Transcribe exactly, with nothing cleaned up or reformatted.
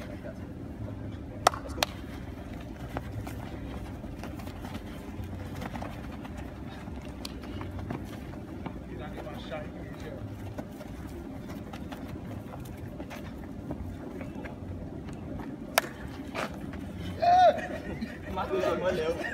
Let's go. He's not getting my shot. He can chill. Mắt tôi rồi mới liệu.